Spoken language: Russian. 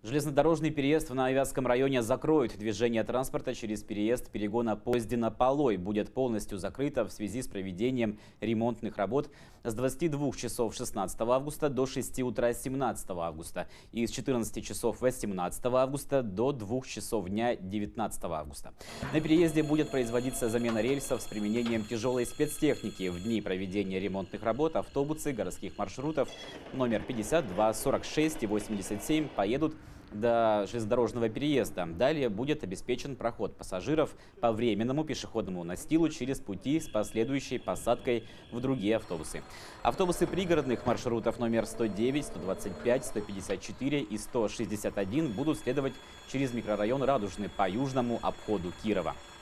Железнодорожный переезд в Нововятском районе закроют. Движение транспорта через переезд перегона Поездино-Полой будет полностью закрыто в связи с проведением ремонтных работ с 22 часов 16 августа до 6 утра 17 августа и с 14 часов 18 августа до 2 часов дня 19 августа. На переезде будет производиться замена рельсов с применением тяжелой спецтехники. В дни проведения ремонтных работ автобусы городских маршрутов номер 52, 46 и 87 поедут до железнодорожного переезда. Далее будет обеспечен проход пассажиров по временному пешеходному настилу через пути с последующей посадкой в другие автобусы. Автобусы пригородных маршрутов номер 109, 125, 154 и 161 будут следовать через микрорайон Радужный по южному обходу Кирова.